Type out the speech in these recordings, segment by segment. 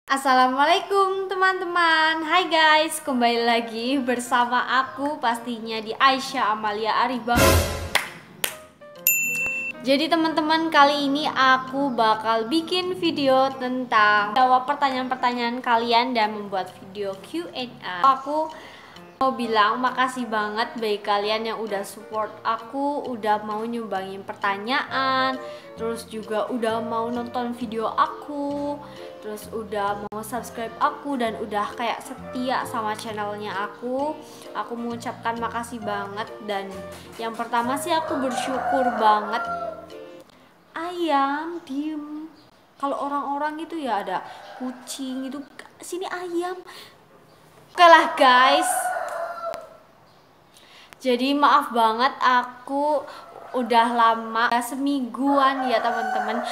Assalamualaikum teman-teman. Hai guys, kembali lagi bersama aku pastinya di Aisyah Amalia Ariba. Jadi teman-teman, kali ini aku bakal bikin video tentang jawab pertanyaan-pertanyaan kalian dan membuat video Q&A. Aku mau bilang makasih banget bagi kalian yang udah support aku, udah mau nyumbangin pertanyaan, terus juga udah mau nonton video aku, terus udah mau subscribe aku dan udah kayak setia sama channelnya aku. Aku mengucapkan makasih banget. Dan yang pertama sih aku bersyukur banget. Ayam diem. Kalau orang-orang itu ya ada kucing itu, sini ayam. Oke lah guys, jadi maaf banget aku udah lama, semingguan ya teman-teman,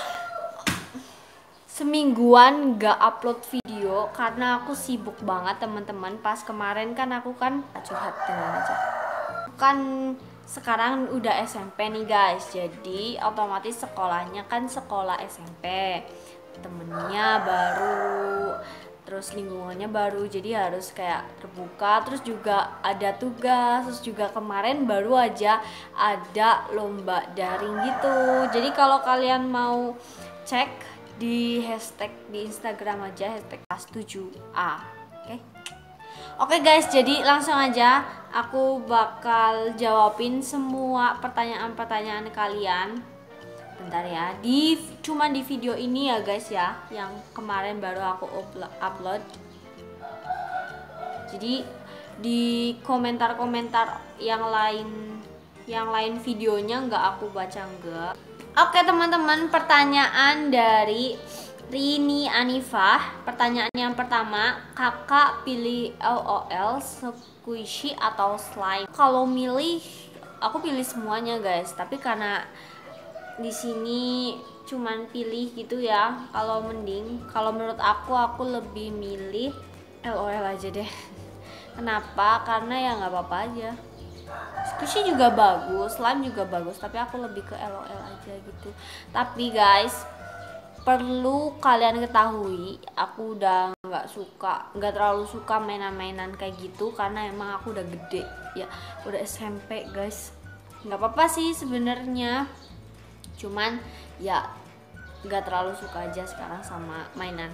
semingguan gak upload video karena aku sibuk banget teman-teman. Pas kemarin kan aku kan curhat dengan aja kan, sekarang udah SMP nih guys, jadi otomatis sekolahnya kan sekolah SMP, temennya baru, terus lingkungannya baru, jadi harus kayak terbuka, terus juga ada tugas, terus juga kemarin baru aja ada lomba daring gitu. Jadi kalau kalian mau cek di hashtag di Instagram aja, hashtag kelas 7A. Oke guys, jadi langsung aja aku bakal jawabin semua pertanyaan-pertanyaan kalian. Bentar ya, cuman di video ini ya guys ya, yang kemarin baru aku upload. Jadi di komentar-komentar yang lain videonya nggak aku baca enggak. Oke teman-teman, pertanyaan dari Rini Anifah. Pertanyaan yang pertama, kakak pilih LOL, squishy atau slime? Kalau milih, aku pilih semuanya guys. Tapi karena di sini cuman pilih gitu ya. Kalau menurut aku lebih milih LOL aja deh. Kenapa? Karena ya nggak apa-apa aja. Squishy juga bagus, slime juga bagus. Tapi aku lebih ke LOL aja gitu. Tapi guys, perlu kalian ketahui, aku udah nggak terlalu suka mainan-mainan kayak gitu karena emang aku udah gede ya, udah SMP guys. Nggak apa-apa sih sebenarnya, cuman ya nggak terlalu suka aja sekarang sama mainan.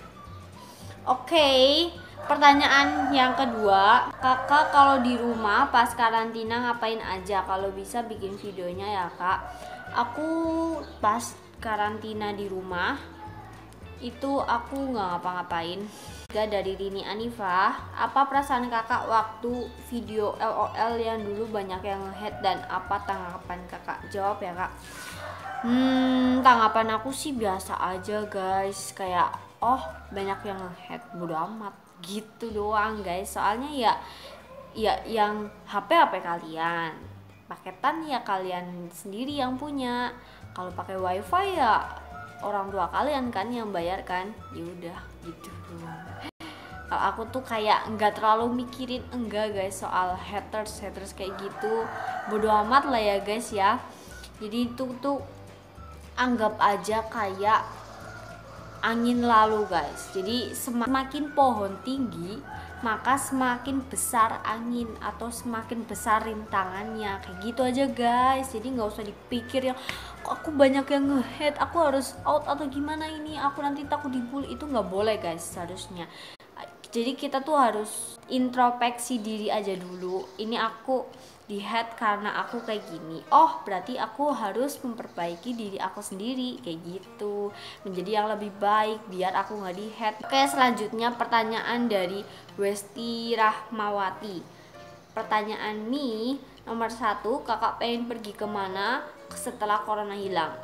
Oke, pertanyaan yang kedua, kakak kalau di rumah pas karantina ngapain aja? Kalau bisa bikin videonya ya kak. Aku pas karantina di rumah itu aku nggak ngapa-ngapain. Dari Rini Anifah, apa perasaan kakak waktu video LOL yang dulu banyak yang nge-hate dan apa tanggapan kakak? Jawab ya kak. Tanggapan aku sih biasa aja guys, kayak oh banyak yang nge-hate, bodo amat gitu doang guys. Soalnya ya yang HP kalian, paketan ya kalian sendiri yang punya. Kalau pakai wifi ya orang tua kalian kan yang bayar kan, ya udah gitu doang. Kalau aku tuh kayak nggak terlalu mikirin guys soal haters kayak gitu, bodo amat lah ya guys ya. Jadi itu tuh anggap aja kayak angin lalu guys. Jadi semakin pohon tinggi maka semakin besar angin atau semakin besar rintangannya, kayak gitu aja guys. Jadi nggak usah dipikir yang kok aku banyak yang nge-hate, aku harus out atau gimana ini, aku nanti takut dibully. Itu nggak boleh guys seharusnya. Jadi kita tuh harus introspeksi diri aja dulu. Ini aku di-hate karena aku kayak gini, oh berarti aku harus memperbaiki diri aku sendiri, kayak gitu, menjadi yang lebih baik biar aku nggak di-hate. Oke, selanjutnya pertanyaan dari Westi Rahmawati. Pertanyaan nih nomor 1, kakak pengen pergi kemana setelah corona hilang?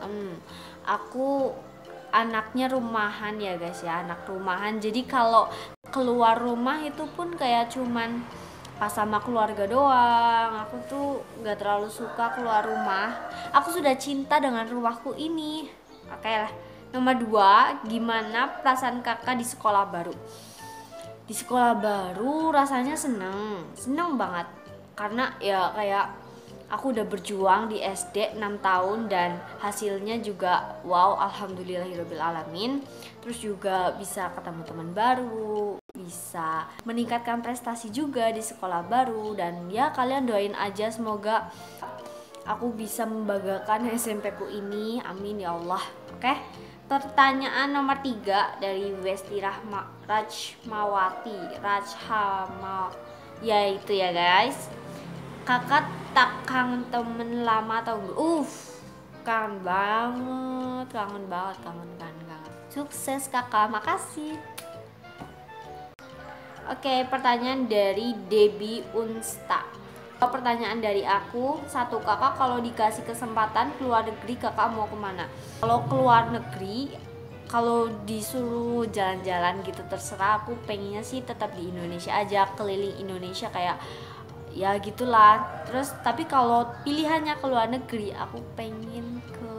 Aku anaknya rumahan ya guys ya, anak rumahan. Jadi kalau keluar rumah itu pun kayak cuman pas sama keluarga doang. Aku tuh gak terlalu suka keluar rumah. Aku sudah cinta dengan rumahku ini. Oke lah. Nomor 2, gimana perasaan kakak di sekolah baru? Di sekolah baru rasanya seneng banget. Karena ya kayak aku udah berjuang di SD 6 tahun dan hasilnya juga wow, alhamdulillahirabbil alamin. Terus juga bisa ketemu teman baru, bisa meningkatkan prestasi juga di sekolah baru, dan ya kalian doain aja semoga aku bisa membanggakan SMP ku ini, amin ya Allah. Oke, pertanyaan nomor 3 dari Westi Rajmawati ya itu ya guys. Kakak tak kangen temen lama atau enggak? Kangen banget, kangen banget. Sukses kakak, makasih. Oke, pertanyaan dari Debbie Unsta. Pertanyaan dari aku, satu, kakak kalau dikasih kesempatan keluar negeri kakak mau kemana? Kalau keluar negeri, kalau disuruh jalan-jalan gitu terserah, aku pengennya sih tetap di Indonesia aja, keliling Indonesia kayak ya gitulah. Terus tapi kalau pilihannya ke luar negeri, aku pengen ke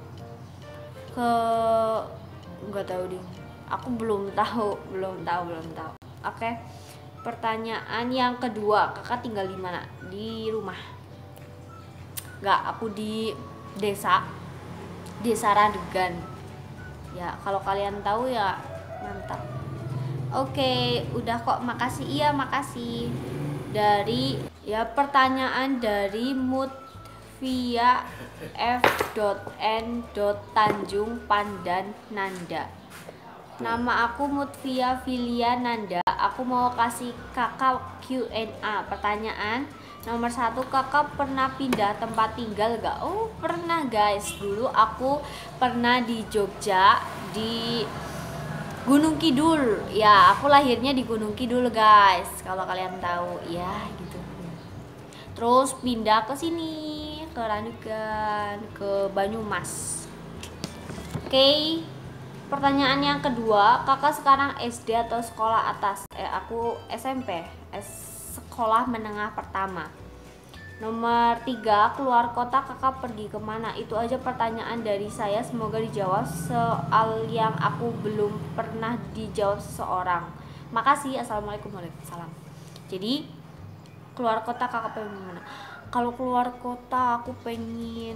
nggak tahu deh, aku belum tahu. Oke, pertanyaan yang kedua, kakak tinggal di mana? Di rumah? Nggak, aku di desa Radegan ya, kalau kalian tahu ya mantap. Oke, udah kok, makasih. Iya, makasih. Dari ya pertanyaan dari Mutvia F.N. Tanjung Pandan Nanda. Nama aku Mutvia Filia Nanda. Aku mau kasih kakak Q&A. Pertanyaan nomor 1, kakak pernah pindah tempat tinggal gak? Oh pernah guys, dulu aku pernah di Jogja, di Gunung Kidul. Ya, aku lahirnya di Gunung Kidul guys, kalau kalian tahu ya gitu. Terus pindah ke sini, ke Randegan, ke Banyumas. Oke. Pertanyaan yang kedua, kakak sekarang SD atau sekolah atas? Aku SMP, sekolah menengah pertama. Nomor 3, keluar kota kakak pergi kemana? Itu aja pertanyaan dari saya, semoga dijawab soal yang aku belum pernah dijawab seseorang. Makasih. Assalamualaikum warahmatullahi wabarakatuh. Jadi keluar kota kakak pengen kemana? Kalau keluar kota aku pengen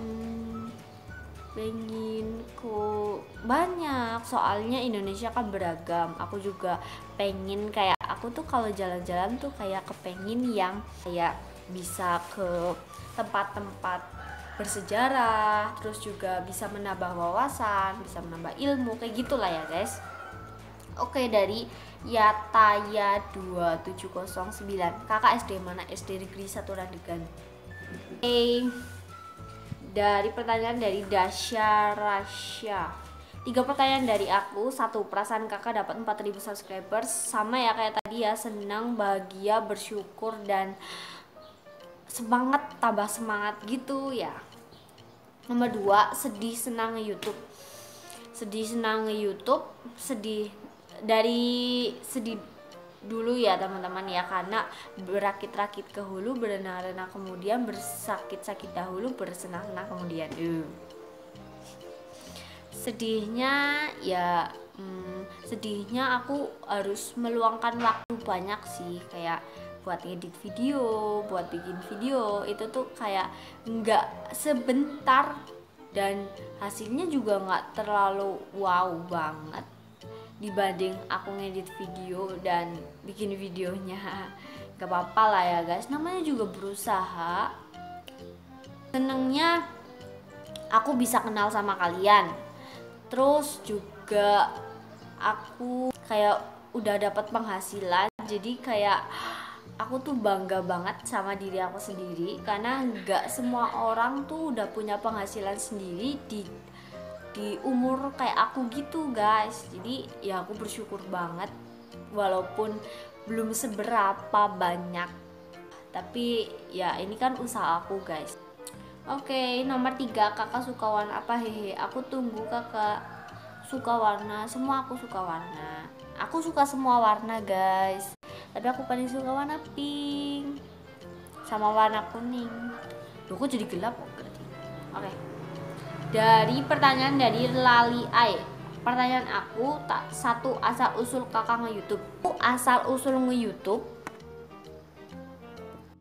ke banyak, soalnya Indonesia kan beragam. Aku juga pengen kayak, aku tuh kalau jalan-jalan tuh kayak kepengen yang kayak bisa ke tempat-tempat bersejarah, terus juga bisa menambah wawasan, bisa menambah ilmu, kayak gitulah ya guys. Oke, dari Yataya 2709, kakak SD mana? SD Negeri 1 Randegan. Dari pertanyaan dari Dasya Rasya, 3 pertanyaan dari aku. 1, perasaan kakak dapat 4000 subscribers. Sama ya kayak tadi ya, senang, bahagia, bersyukur, dan semangat, tambah semangat gitu ya. Nomor 2, sedih senang nge-YouTube. Sedih dulu ya teman-teman ya, karena berakit-rakit ke hulu, berenang-renang kemudian, bersakit-sakit dahulu, bersenang-senang kemudian. Sedihnya aku harus meluangkan waktu banyak sih, kayak buat ngedit video, buat bikin video. Itu tuh kayak nggak sebentar dan hasilnya juga nggak terlalu wow banget dibanding aku ngedit video dan bikin videonya. Gak apa-apa lah ya guys, namanya juga berusaha. Senengnya aku bisa kenal sama kalian, terus juga aku kayak udah dapat penghasilan, jadi kayak aku tuh bangga banget sama diri aku sendiri, karena gak semua orang tuh udah punya penghasilan sendiri di umur kayak aku gitu guys. Jadi ya aku bersyukur banget, walaupun belum seberapa banyak, tapi ya ini kan usaha aku guys. Oke, nomor 3, kakak suka warna apa? Hehe, aku tunggu kakak suka warna, semua aku suka warna. Aku suka semua warna guys, tapi aku paling suka warna pink sama warna kuning. Loh, kok jadi gelap? Oke. Dari pertanyaan dari Lali Ai, pertanyaan aku, 1, asal usul kakak nge-YouTube. Asal usul nge-YouTube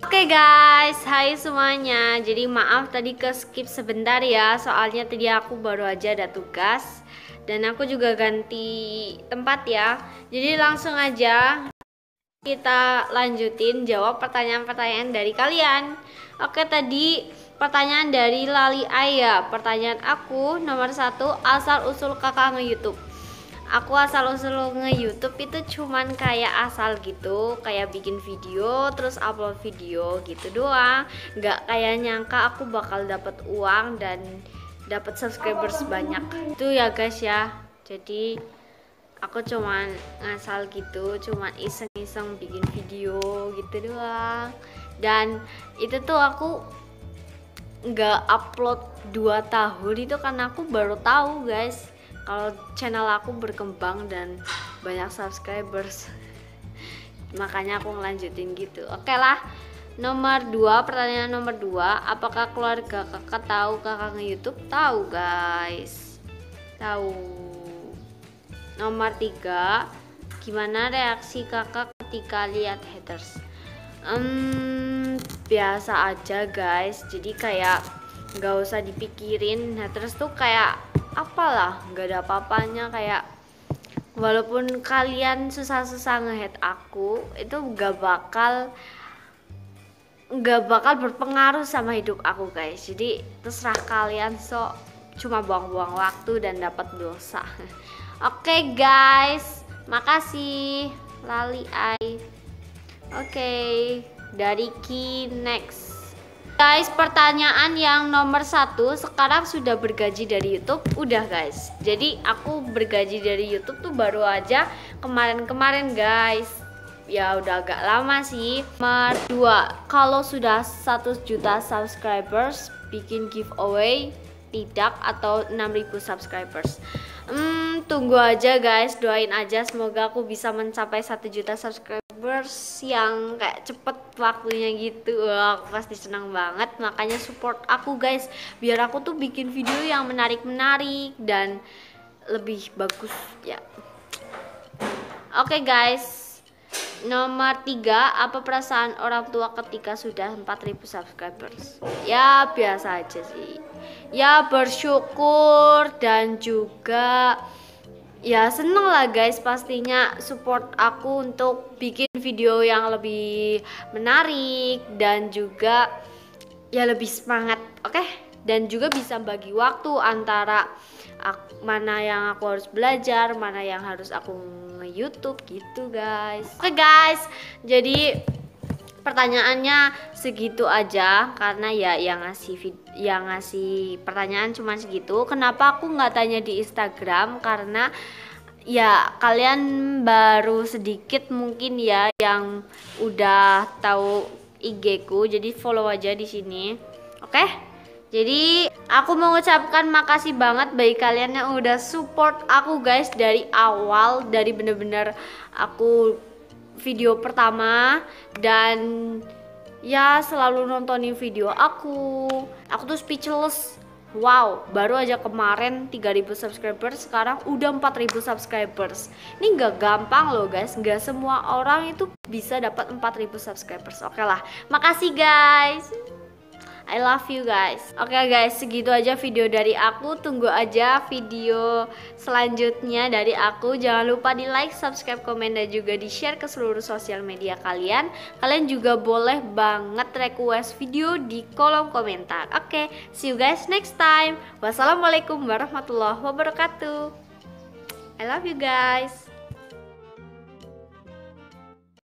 Oke guys, hai semuanya. Jadi maaf tadi ke skip sebentar ya, soalnya tadi aku baru aja ada tugas dan aku juga ganti tempat ya. Jadi langsung aja kita lanjutin jawab pertanyaan-pertanyaan dari kalian. Oke, tadi pertanyaan dari Lali Aya. Pertanyaan aku nomor 1, asal usul kakak nge-YouTube. Aku asal usul nge-YouTube itu cuman kayak asal gitu, kayak bikin video terus upload video gitu doang. Nggak kayak nyangka aku bakal dapat uang dan dapat subscribers banyak. Itu ya guys ya. Jadi aku cuman ngasal gitu, cuman iseng-iseng bikin video gitu doang. Dan itu tuh aku nggak upload 2 tahun itu karena aku baru tahu guys kalau channel aku berkembang dan banyak subscribers. Makanya aku ngelanjutin gitu. Oke lah. Nomor 2, pertanyaan nomor 2, apakah keluarga kakak tahu kakak nge-YouTube? Tahu guys. Tahu. Nomor 3, gimana reaksi kakak ketika lihat haters? Biasa aja guys. Jadi kayak nggak usah dipikirin. Haters tuh kayak apalah, nggak ada apa-apanya. Kayak walaupun kalian susah-susah nge-hate aku, itu nggak bakal berpengaruh sama hidup aku guys. Jadi terserah kalian, cuma buang-buang waktu dan dapat dosa. Oke guys, makasih Lali Ai. Oke, dari Ki next. Guys, pertanyaan yang nomor 1, sekarang sudah bergaji dari YouTube? Udah guys. Jadi aku bergaji dari YouTube tuh baru aja kemarin-kemarin guys. Ya udah agak lama sih. Nomor 2, kalau sudah 1 juta subscribers bikin giveaway tidak atau 6.000 subscribers? Tunggu aja guys, doain aja semoga aku bisa mencapai 1 juta subscribers yang kayak cepet waktunya gitu. Wah, aku pasti senang banget. Makanya support aku guys, biar aku tuh bikin video yang menarik-menarik dan lebih bagus ya. Oke guys, nomor 3, apa perasaan orang tua ketika sudah 4.000 subscribers? Ya biasa aja sih. Ya bersyukur dan juga ya seneng lah guys, pastinya support aku untuk bikin video yang lebih menarik dan juga ya lebih semangat. Oke? Dan juga bisa bagi waktu antara mana yang aku harus belajar, mana yang harus aku nge-YouTube gitu guys. Oke guys, jadi pertanyaannya segitu aja karena ya yang ngasih pertanyaan cuma segitu. Kenapa aku nggak tanya di Instagram? Karena ya kalian baru sedikit mungkin ya yang udah tahu IG ku, jadi follow aja di sini. Oke? Jadi aku mengucapkan makasih banget bagi kalian yang udah support aku guys dari awal, dari bener-bener aku video pertama dan ya selalu nontonin video aku tuh speechless. Wow, baru aja kemarin 3.000 subscribers, sekarang udah 4.000 subscribers. Ini gak gampang loh guys, gak semua orang itu bisa dapat 4.000 subscribers. Oke lah, makasih guys, I love you guys. Oke guys, segitu aja video dari aku. Tunggu aja video selanjutnya dari aku. Jangan lupa di like, subscribe, komen, dan juga di share ke seluruh sosial media kalian. Kalian juga boleh banget request video di kolom komentar. Oke, see you guys next time. Wassalamualaikum warahmatullahi wabarakatuh. I love you guys.